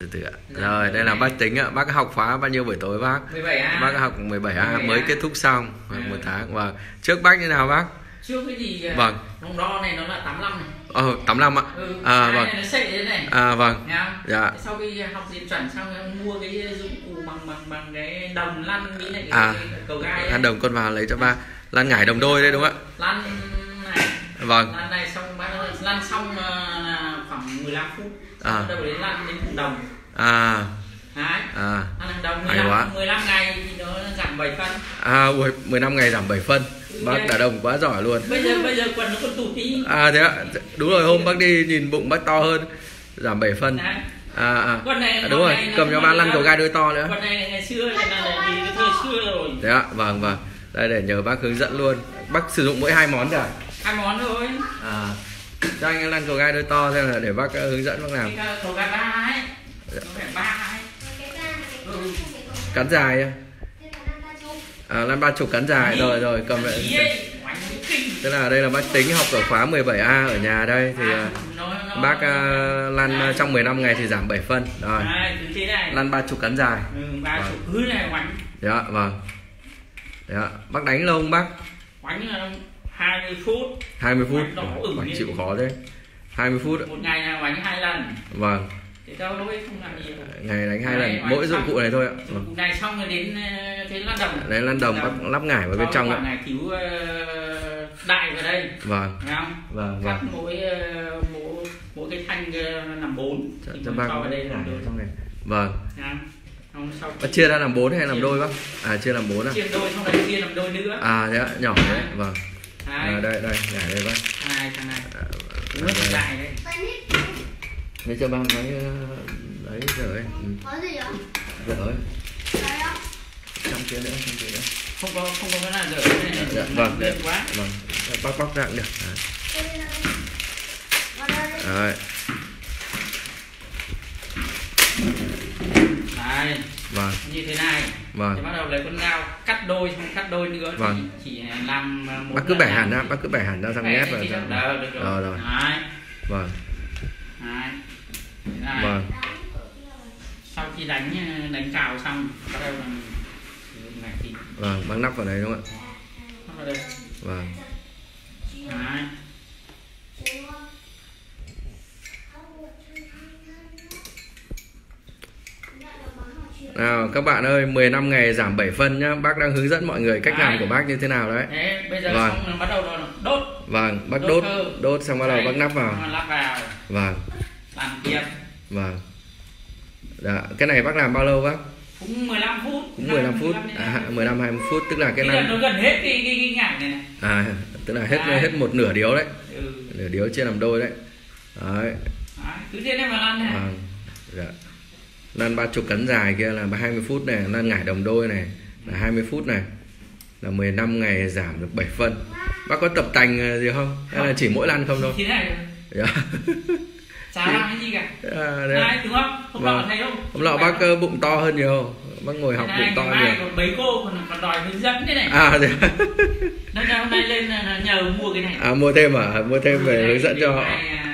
Từ từ ạ. Rồi đây là bác tính ạ. Bác học khóa bao nhiêu buổi tối bác? 17A. Bác học 17A mới kết thúc xong một tháng. Và trước bác như nào bác? Trước cái gì? Vâng. Vòng đo này nó là 85 này. 85 ạ. Vâng. Nó sệ thế này. Vâng. Dạ. Sau khi học diện chuẩn xong em mua cái dụng cụ bằng cái đồng lăn với lại cái cầu gai. Lăn đồng con vào lấy cho ba. Lăn ngải đồng đôi đấy đúng không ạ? Lăn này. Vâng. Lăn này xong bác lăn xong khoảng 15 phút. Bắt đầu đến lăn đến thùng đồng. Đấy. Lăn đồng 15 ngày thì nó giảm 7 phân. Ui, 15 ngày giảm 7 phân. Bác đá đồng quá giỏi luôn. Bây giờ quần nó còn tụt tí. Thế ạ. Đúng rồi, hôm bác đi nhìn bụng bác to hơn. Giảm 7 phân. Quần này đúng rồi, cầm cho ba lăn cầu gai đôi to nữa. Quần này ngày xưa là cái thời xưa rồi. Thế ạ, vâng. Đây để nhờ bác hướng dẫn luôn. Bác sử dụng mỗi 2 món cả. 2 món thôi. Cho anh lăn cầu gai đôi to xem là để bác hướng dẫn bác làm. Cầu gai 3 ấy. Nó phải 3 ấy. Cắn dài. Lăn 30 cắn dài rồi cầm lại. Tức là đây là bác tính học ở khóa 17A ở nhà đây thì bác lăn trong 15 ngày thì giảm 7 phân. Rồi. Lăn 30 cắn dài. 30 cứ này oánh. Dạ, vâng. Dạ, bác đánh lâu không bác? Oánh là 20 phút. 20 phút. Bác chịu khó thế. 20 phút. Một ngày là oánh 2 lần. Vâng. Thì đâu không làm gì. Ngày đánh 2 lần, mỗi dụng cụ này thôi ạ. Dụng cụ này xong rồi đến cái lăn đồng. Đấy lăn đồng bác lắp ngải vào bên trong ạ. Này cứu đại vào đây. Vâng. Thấy không? Vâng. Mỗi cái thanh làm 4 thì cho bác vào đây ngải làm trong này. Vâng. Sau bác chia ra làm 4 hay làm đôi bác? Chia làm 4 à? Chia đôi xong rồi chia làm đôi nữa. Thế ạ, nhỏ đấy. Vâng. Đây, ngải đây bác. Hai thằng này. Nước đại đây. Để cho ba cái đấy rồi. Có gì ạ? Rồi. Đấy ạ. Trong kia nữa. Không có cái nào dở này. Dạ, vâng, quá. Vâng. Bóc ra cũng được. Đấy. Đấy. Vâng. Như thế này. Vâng. Thì bắt đầu lấy con dao cắt đôi xong cắt đôi nữa thì chỉ làm một. Bác cứ bẻ hẳn ra xong ghép vào. Rồi. Đấy. Vâng. Đấy. Vâng. Sau khi đánh cào xong bắt đầu là ngải thịt. Vâng, bác nắp vào đây đúng không ạ? Nắp vào đây. Vâng. Đấy. Nào các bạn ơi, 15 ngày giảm 7 phân nhá. Bác đang hướng dẫn mọi người cách làm của bác như thế nào đấy. Bây giờ xong bắt đầu là đốt. Vâng, bác đốt xong bắt đầu bác nắp vào. Vâng. Làm tiếp. Vâng. Đó, cái này bác làm bao lâu bác? Cũng 15 phút. Cũng 15 phút. 15-20 phút tức là cái này nó gần hết cái ngải này. Tức là hết một nửa điếu đấy. Nửa điếu chia làm đôi đấy. Đấy. Cứ thế này mà lăn này. Vâng. Dạ. Lăn 30 cấn dài kia là 20 phút này, lăn ngải đồng đôi này là 20 phút này. Là 15 ngày giảm được 7 phân. Bác có tập tành gì không? Hay là chỉ mỗi lăn không thôi? Thế này. Dạ. Chả làm cái gì cả. Đấy, đúng không? Hôm nọ thấy không? Hôm nọ bác bụng to hơn nhiều. Bác ngồi học bụng to nhiều. Còn mấy cô còn đòi hướng dẫn thế này. Thế. Nên hôm nay lên nhờ mua cái này. Mua thêm mua thêm về hướng dẫn cho họ.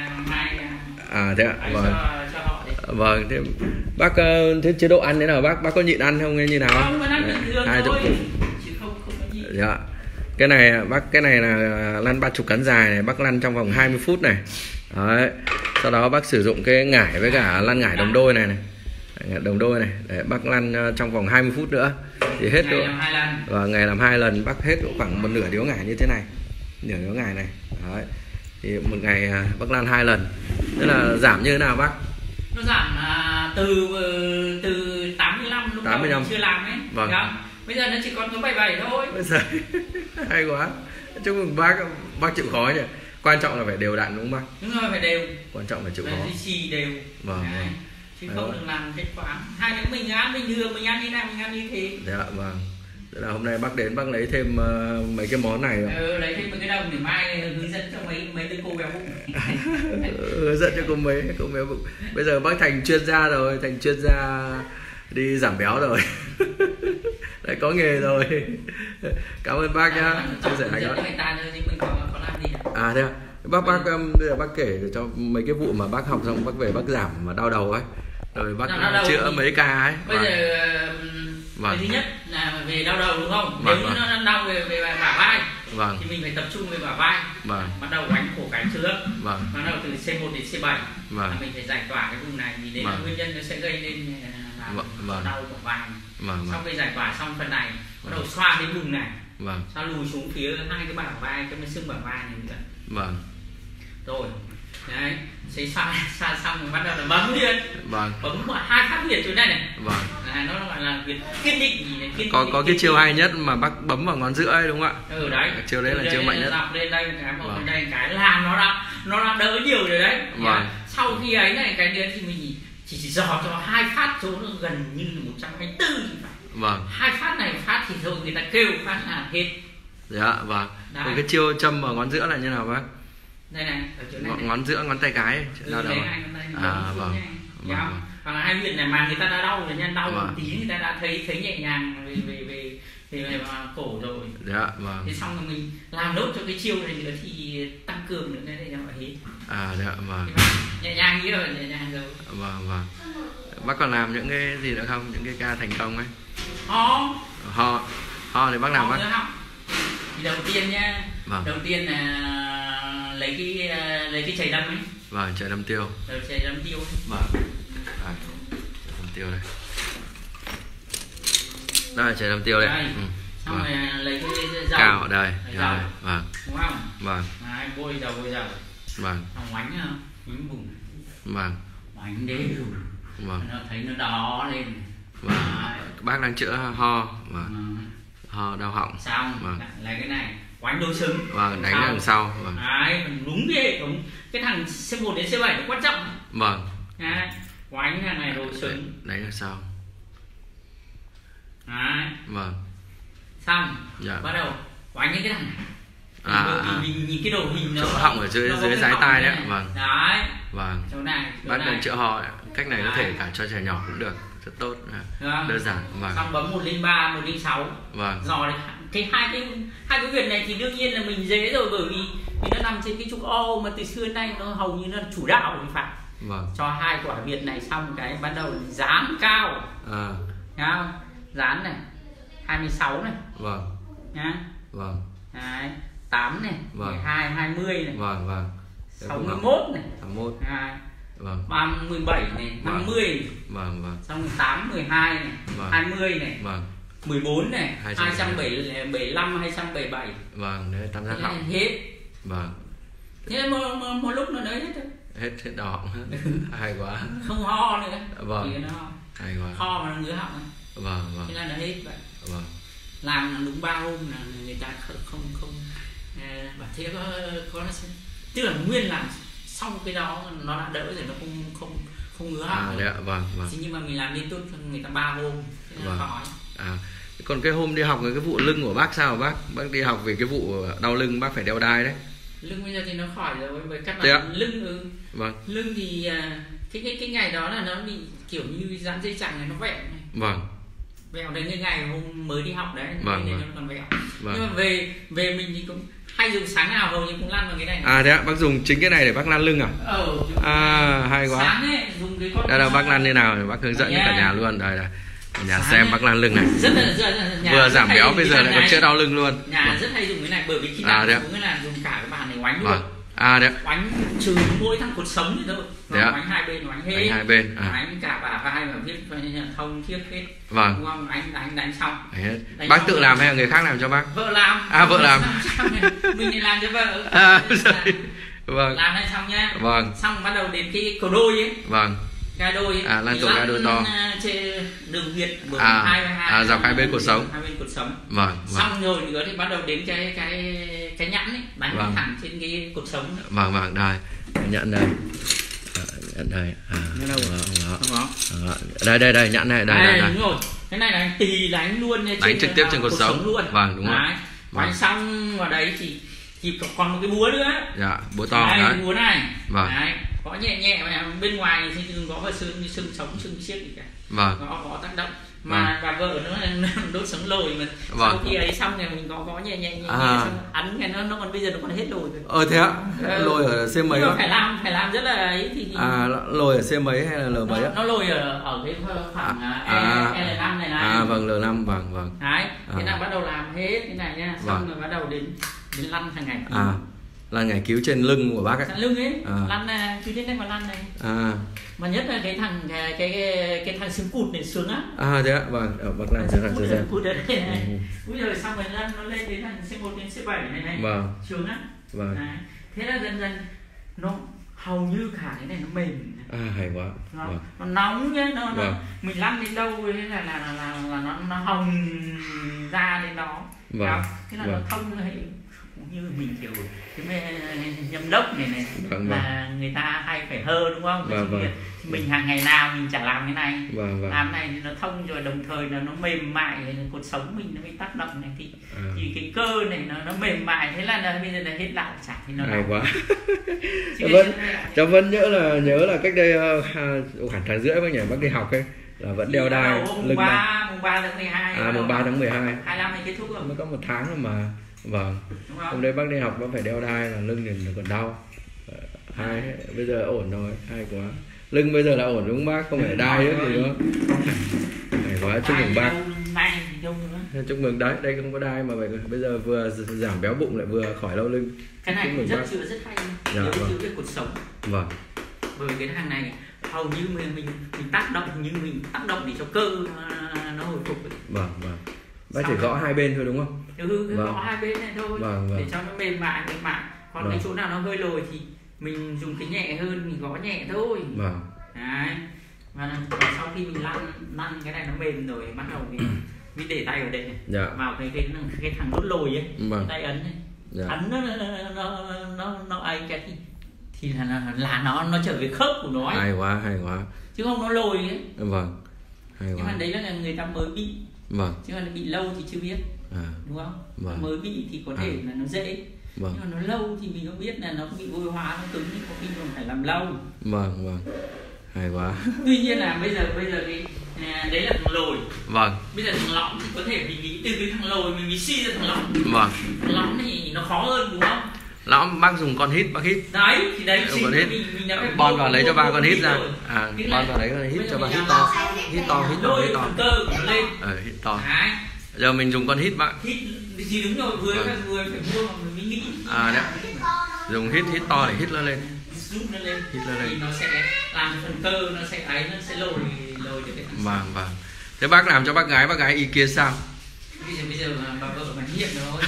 Thế ạ. Vâng. Vâng, thế bác thế chế độ ăn thế nào bác có nhịn ăn không hay như nào? Không, ăn bình thường thôi. Chứ không có gì. Dạ. Cái này là lăn 30 cắn dài này, bác lăn trong vòng 20 phút này. Đấy. Sau đó bác sử dụng cái ngải với cả lăn ngải đồng đôi này. Đồng đôi này để bác lăn trong vòng 20 phút nữa thì hết rồi. Và ngày làm 2 lần bác hết khoảng một nửa điếu ngải như thế này. Nửa điếu ngải này. Đấy. Thì một ngày bác lăn 2 lần. Tức là giảm như thế nào bác? Nó giảm từ 85 lúc 85. đầu chưa làm ấy. Vâng. Bây giờ nó chỉ còn có 77 thôi. Bây giờ hay quá. Chúc mừng bác chịu khó nhỉ. Quan trọng là phải đều đặn đúng không bác? Đúng rồi, phải đều. Quan trọng phải chịu khó. Duy trì đều. Vâng. Chứ không được làm hết quá. Hai đứa mình ăn bình thường, mình ăn như nào mình ăn như thế. Dạ vâng. Tức là hôm nay bác đến bác lấy thêm mấy cái món này. Lấy thêm mấy cái đồng để mai hướng dẫn cho mấy đứa cô béo bụng. Hướng dẫn cho cô béo bụng. Bây giờ bác thành chuyên gia rồi, thành chuyên gia đi giảm béo rồi. Đấy, có nghề rồi. Cảm ơn bác nhá. Chia sẻ hay quá. Thế à? Bác bây giờ bác kể cho mấy cái vụ mà bác học xong bác về bác giảm mà đau đầu ấy. Rồi bác chữa mấy ca ấy. Bây giờ cái thứ nhất là về đau đầu đúng không? Nếu như nó đau về bả vai thì mình phải tập trung về bả vai. Bắt đầu quánh cổ cánh trước. Bắt đầu từ C1 đến C7 mình phải giải tỏa cái vùng này, vì đấy là nguyên nhân nó sẽ gây nên đau của vai. Sau khi giải tỏa xong phần này, bắt đầu xoa cái vùng này, xoa lùi xuống phía hai cái bả vai, cái xương bả vai này nữa. Rồi đấy, xây xoa xong rồi bắt đầu là bấm liền. Bấm hai phát huyệt chỗ này này. Nó gọi là huyệt kiên định gì này, có cái chiêu hay nhất mà bác bấm vào ngón giữa ấy đúng không ạ? Đấy. Chiêu đấy là chiêu mạnh nhất. Dọc lên đây cái một bên đây cái làm nó đã đỡ nhiều rồi đấy. Sau khi ấy này cái nữa thì mình chỉ dò cho hai phát chỗ nó gần như là 124 thì phải. Hai phát này phát thì thôi người ta kêu phát là hết. Dạ vâng. Còn cái chiêu châm vào ngón giữa là như nào bác? Đây này, ở chỗ này. Ngón giữa ngón tay cái đau đầu. Hoặc là hai huyệt này mà người ta đã đau rồi nha, đau một tí người ta đã thấy nhẹ nhàng về cổ rồi. Dạ thế xong rồi mình làm nốt cho cái chiêu này nữa thì tăng cường nữa để cho hết. Dạ vâng. Nhẹ nhàng như rồi, nhẹ nhàng rồi. Vâng. Bác còn làm những cái gì nữa không, những cái ca thành công ấy? Ho thì bác làm bác. Thì đầu tiên nhá, đầu tiên là lấy cái chày đâm ấy. Chày đâm tiêu. Chày đâm tiêu. Đâm tiêu đây. Đây là chày đâm tiêu đây. Xong rồi lấy cái dầu. Cào đây. Đúng không? Đấy, bôi dầu. Xong ngoánh vùng. Ngoánh đến rồi. Nó thấy nó đỏ lên. Bác đang chữa ho ho đau họng. Xong lấy cái này quánh đôi xứng. Đánh đằng sau. Đấy, đúng cái thằng C1 đến C7 nó quan trọng. Quánh thằng này đôi xứng. Đánh đằng sau. Đấy. Xong. Bắt đầu quánh những cái thằng này. Mình nhìn cái đầu hình nó họng ở dưới dái tai đấy. Đấy. Chỗ này. Bác đang chữa ho. Cách này có thể cả cho trẻ nhỏ cũng được, rất tốt, đơn giản. Xong bấm 103, 106. Dò cái hai cái huyệt này thì đương nhiên là mình dễ rồi, bởi vì nó nằm trên cái trục O mà từ xưa đến nay nó hầu như nó chủ đạo thì phải. Cho hai quả huyệt này xong cái bắt đầu dán cao. Dán này 26 này. Nhá. Đấy, 8 này, 12, 20 này. 61 này. 37 này, 50 này. Xong 8, 12 này, 20 này. 14 này, 275, 277. Đấy tam giác họng. Hết. Thế một lúc nó đấy hết rồi. Hết đỏ. Hay quá. Không ho nữa. Hay quá. Ho mà nó ngứa họng. Thế là nó hết vậy. Làm đúng 3 hôm là người ta không bảo thế có tức là nguyên làm xong cái đó nó đã đỡ rồi, nó không ngứa họng. Nhưng mà mình làm liên tục cho người ta 3 hôm thế là khỏi. Còn cái hôm đi học cái vụ lưng của bác sao bác đi học về cái vụ đau lưng bác phải đeo đai đấy. Lưng bây giờ thì nó khỏi rồi, với các bạn lưng lưng thì cái ngày đó là nó bị kiểu như giãn dây chằng này, nó vẹo này. Vẹo đến cái ngày hôm mới đi học đấy nên nó còn vẹo. Nhưng mà về mình thì cũng hay dùng, sáng nào hầu như cũng lăn vào cái này. Thế ạ, bác dùng chính cái này để bác lăn lưng à? Hay quá. Sáng ấy, dùng cái con đây là bác lăn như nào thì bác hướng dẫn cả nhà luôn. Đây là nhà xem bác lăn lưng này. Vừa giảm béo bây giờ lại còn chữa đau lưng luôn. Nhà rất hay dùng cái này, bởi vì khi nào dùng cái là dùng cả cái bàn này oánh luôn. Đấy. Oánh trừ mỗi thằng cột sống thì thôi. Oánh hai bên, oánh hết. Hai bên. Oánh cả bả vai và viết thông thiết hết. Đúng không? Anh đánh xong. Bác tự làm hay là người khác làm cho bác? Vợ làm. Vợ làm. Mình thì làm cho vợ. Làm này xong nhá. Xong bắt đầu đến cái cầu đôi ấy. Ga đôi ấy. Lan tổ ga đôi to. Đường huyệt dọc hai bên cột sống. Hai bên cột sống. Xong rồi nữa thì bắt đầu đến cái nhẫn ấy, đánh thẳng trên cái cột sống. Đây. Nhận đây. Nhận đây. Đây nhẫn này, đây. Đúng rồi. Cái này là tì đánh luôn đánh trực tiếp trên cột sống luôn. Đúng rồi. Đánh xong vào đấy thì còn một cái búa nữa. Búa to đấy. Búa này. Đấy, gõ nhẹ nhẹ mà bên ngoài thì đừng gõ vào xương sống xương xiết gì cả. Vâng. Gõ tác động mà bà vợ nó đốt sống lồi mà sau khi ấy xong rồi mình gõ nhẹ nhẹ xong ấn cái nó còn bây giờ nó còn hết lồi rồi. Thế á? Lồi ở C mấy đó? Phải làm rất là ấy thì lồi ở C mấy hay là L mấy á? Nó lồi ở cái khoảng L5 này. Vâng, L5 vâng. Đấy, thế là bắt đầu làm hết cái này nha, xong rồi bắt đầu đến lăn hàng ngày. Lăn ngày cứu trên lưng của bác ấy. Trên lưng ấy, lăn cứu trên đây mà lăn này. Mà nhất là cái thằng xương cụt này sướng á. Thế ạ, vâng, bác làm cho thằng xương cụt ở đây này. Bây giờ xong rồi lăn nó lên đến thằng C1 đến C7 này. Vâng. Sướng á. Vâng. Thế là dần dần nó hầu như cả cái này nó mềm. Hay quá. Nó nóng nhá, mình lăn đến đâu ấy là nó hồng ra đến đó. Vâng. Thế là nó thông hay như mình kiểu cái nhâm đốc này là người ta hay phải hơ đúng không? Mình hàng ngày nào mình chả làm cái này. Làm này thì nó thông rồi, đồng thời là nó mềm mại, cột sống mình nó bị tác động này thì cái cơ này nó mềm mại, thế là bây giờ là hết đạo chả thì nó hay quá. Cháu vẫn nhớ là cách đây khoảng tháng rưỡi bác nhỉ, bác đi học ấy là vẫn đeo đai mùng 3 tháng 12. Mùng 3 tháng 12. 25 này kết thúc rồi. Mới có 1 tháng rồi mà. Vâng. Hôm đấy bác đi học bác phải đeo đai là lưng thì còn đau. Bây giờ ổn rồi, hay quá. Lưng bây giờ là ổn đúng không bác? Không phải đai nữa gì nữa. Hay quá, chúc mừng bác. Chúc mừng đấy, đây không có đai mà bây giờ vừa giảm béo bụng lại vừa khỏi đau lưng. Cái này rất hay. Nếu chữa cái cột sống. Vâng. Bởi cái hàng này hầu như mình tác động để cho cơ nó hồi phục. Vâng. Bác chỉ gõ hai bên thôi đúng không? Gõ hai bên này thôi. Để cho nó mềm mại. Còn cái chỗ nào nó hơi lồi thì mình dùng cái nhẹ hơn, mình gõ nhẹ thôi. Đấy. Và sau khi mình lăn cái này nó mềm rồi, bắt đầu mình để tay vào đây này. Vào cái thằng nốt lồi ấy, tay ấn này. Ấn nó ấy cái thì là nó trở về khớp của nó ấy. Hay quá. Chứ không nó lồi ấy. Vâng. Hay quá. Nhưng mà đấy là người ta mới bị. Vâng. Chứ mà bị lâu thì chưa biết. Đúng không? Mới bị thì có thể là nó dễ. Nhưng mà nó lâu thì mình không biết là nó bị vôi hóa, nó cứng, có khi còn phải làm lâu. Vâng. Hay quá. Tuy nhiên là bây giờ cái đấy là thằng lồi. Vâng. Bây giờ thằng lõm thì có thể mình nghĩ từ cái thằng lồi mình suy ra thằng lõm. Vâng. Thằng lõm thì nó khó hơn đúng không? Lõm bác dùng con hít, bác hít. Đấy thì đấy con hít. Bon vào lấy cho ba con hít ra. Bon vào lấy con hít cho ba hít to. Hít to. Cơ của nó lên. Hít to. Giờ mình dùng con hít bác. Hít thì đúng rồi, vừa phải mua mà mình mới nghĩ. Đấy. Dùng hít to để hít nó lên. Rút nó lên. Thì nó sẽ làm phần cơ nó sẽ lồi cho cái thằng. Vâng. Thế bác làm cho bác gái ý kiến sao? Bây giờ bà vợ bà hiện rồi.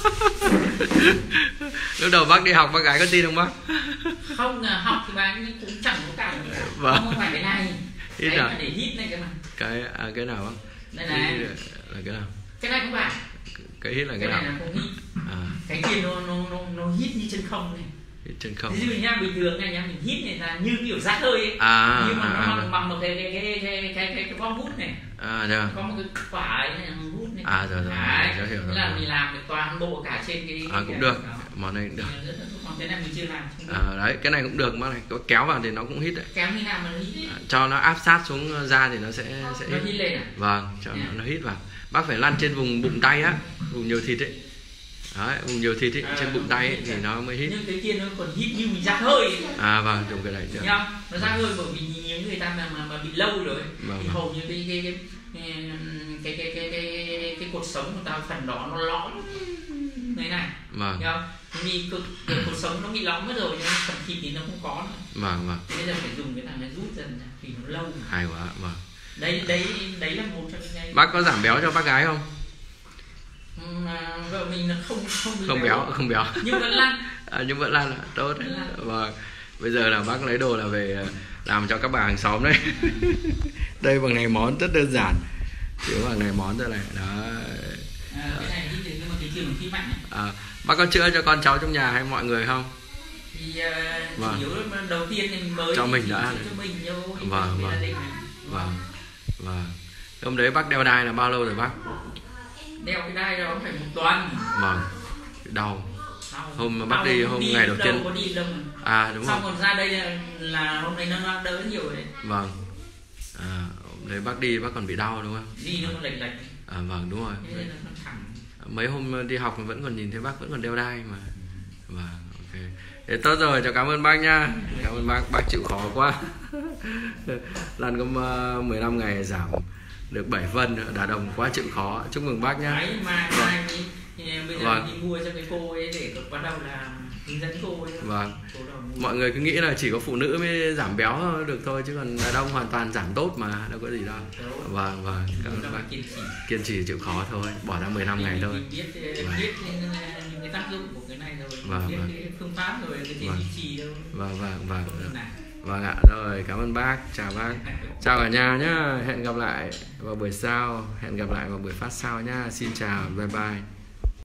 Lúc đầu bác đi học bác gái có tin không bác? Không, học thì bà cũng chẳng có cảm gì cả. Không phải cái này. Cái mà để hít này cái mà. Cái nào bác? Đây này. Là cái nào? Cái này không phải. Cái hít là cái nào? Cái này là không hít. Cái kia nó hít như chân không này. Hít chân không. Ví dụ nha, bình thường này nha, mình hít này là như kiểu rác hơi ấy. Nhưng mà nó bằng một cái bom hút này. Có một cái quả ấy này hút này. Rồi, cháu hiểu rồi. Là mình làm được toàn bộ cả trên cái cũng được. Món này cũng được. Còn cái này mình chưa làm. Đấy, cái này cũng được, bác này có kéo vào thì nó cũng hít đấy. Kéo như nào mà nó hít? Cho nó áp sát xuống da thì nó sẽ hít lên à? Vâng, cho nó hít vào. Bác phải lăn trên vùng bụng tay á, vùng nhiều thịt ấy. Đấy, vùng nhiều thịt ấy, trên bụng tay ấy thì nó mới hít. Nhưng cái kia nó còn hít như mình rác hơi ấy. Vâng, dùng cái này được. Nó rác hơi bởi vì những người ta mà bị lâu rồi ấy. Thì hầu như cái cột sống của ta phần đó nó lõm này này. Vâng. Vì cột sống nó bị lõm mất rồi nhưng phần thịt thì nó không có nữa. Vâng. Bây giờ phải dùng cái này rút dần ra vì nó lâu. Hay quá, vâng. Đấy là một trong những cái. Bác có giảm béo cho bác gái không? Vợ mình là không béo nhưng vẫn lăn. Nhưng vẫn lăn là tốt. Vâng. Bây giờ là bác lấy đồ là về làm cho các bà hàng xóm đấy. Đây bằng này món rất đơn giản. Chỉ bằng này món thôi này. Đó. Cái này nhưng mà cái trường khí mạnh ấy. Bác có chữa cho con cháu trong nhà hay mọi người không? Thì chủ yếu đầu tiên thì mình mới cho mình đã. Cho mình thôi. Vâng. Hôm đấy bác đeo đai là bao lâu rồi bác? Đeo cái đai đó phải 1 tuần. Vâng. Đau. Hôm mà bác đi ngày đầu tiên. Đúng xong rồi. còn ra đây là hôm nay nó đỡ nhiều đấy. Vâng. Đấy bác đi bác còn bị đau đúng không? Đi nó lệch lệch. Vâng đúng rồi. Thế nó thẳng. Mấy hôm đi học vẫn còn nhìn thấy bác vẫn còn đeo đai mà. Vâng, ok. Thế tốt rồi, cháu cảm ơn bác nha. Cảm ơn bác chịu khó quá. Lăn có 15 ngày giảm được 7 phân, đá đồng quá chịu khó. Chúc mừng bác nhá. Đấy, mai bây giờ đi mua cho cái cô ấy để bắt đầu là hướng dẫn cô ấy. Vâng. Mọi người cứ nghĩ là chỉ có phụ nữ mới giảm béo được thôi, chứ còn đàn ông hoàn toàn giảm tốt mà, đâu có gì đâu. Vâng, cảm ơn bác. Kiên trì chịu khó thôi, bỏ ra 15 ngày thôi. Biết những cái tác dụng của cái này rồi, biết cái phương pháp rồi, cái gì duy trì đâu. Vâng ạ, rồi cảm ơn bác, chào bác. Chào cả nhà nhá, hẹn gặp lại vào buổi sau, hẹn gặp lại vào buổi phát sau nhá. Xin chào, bye bye.